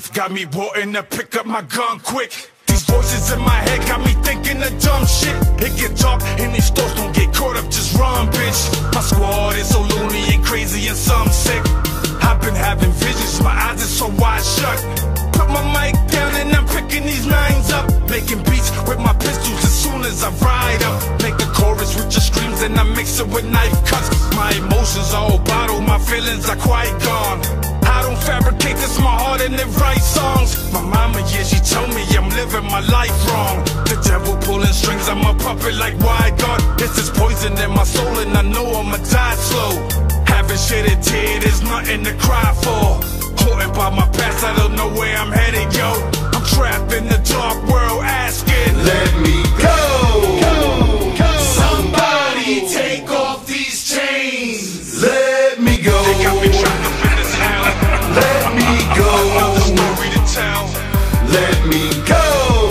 got me wanting to pick up my gun quick. These voices in my head got me thinking of dumb shit. It get dark and these thoughts don't get caught up, just run, bitch. My squad is so loony and crazy and some sick. I've been having visions, my eyes are so wide shut. Put my mic down and I'm picking these lines up, making beats with my pistols as soon as I ride up. Make the chorus with your screams and I mix it with knife cuts. My emotions are all bottled, my feelings are quite gone. I don't fabricate, this my heart and it writes songs. My mama, yeah, she told me I'm living my life wrong. The devil pulling strings, I'm a puppet like wide guard. This is poison in my soul and I know I'ma die slow. Haven't shed a tear, there's nothing to cry for. Haunted by my past, I don't know where I'm headed, yo. I'm trapped in the dark world asking, let me go. Somebody take off these chains. Let me go. They got me trapped up in this hell. Let me go. Another story to tell. Let me go.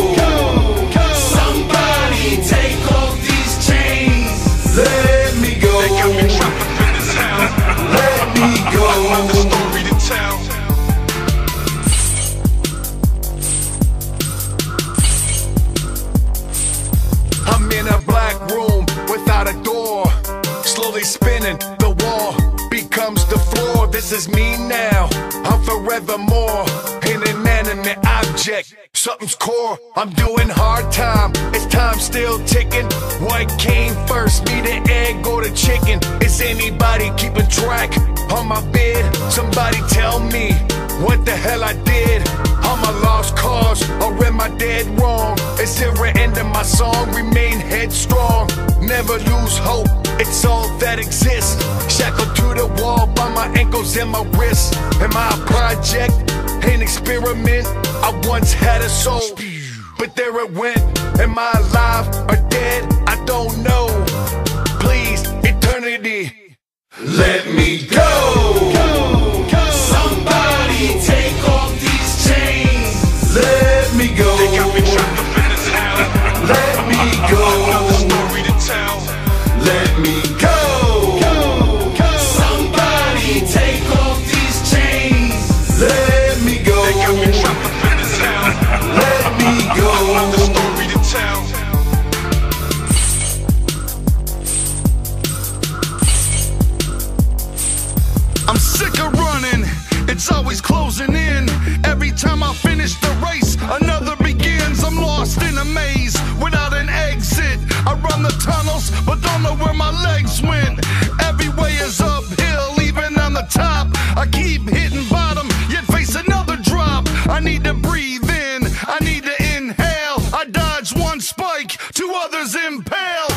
Somebody take off these chains. Let me go. They got me trapped up in this hell. Let me go. Another story to tell. I'm in a black room without a door, slowly spinning, the wall becomes the floor. This is me now, I'm forevermore an inanimate object, something's core. I'm doing hard time, it's time still ticking. What came first, me the egg or the chicken? Is anybody keeping track on my bed? Somebody tell me what the hell I did. I'm a lost cause, or am I dead wrong? Is there an end to my song? Remain headstrong, never lose hope, it's all that exists. Shackled to the wall by my ankles and my wrists. Am I a project, an experiment? I once had a soul, but there it went. Am I alive or dead? I don't know. Please, eternity, Let me go. Somebody take off these chains. Let me go. They got me trapped up in this hell. Let me go. Another story to tell. Let me go. Somebody take off these chains. Let me go. They got me trapped up in this hell. Let me go. Another story to tell. I'm sick of running, it's always closing in. Every time I finish the race, another begins. I'm lost in a maze without an exit. I run the tunnels, but don't know where my legs went. Every way is uphill, even on the top. I keep hitting bottom, yet face another drop. I need to breathe in, I need to inhale. I dodge one spike, two others impale.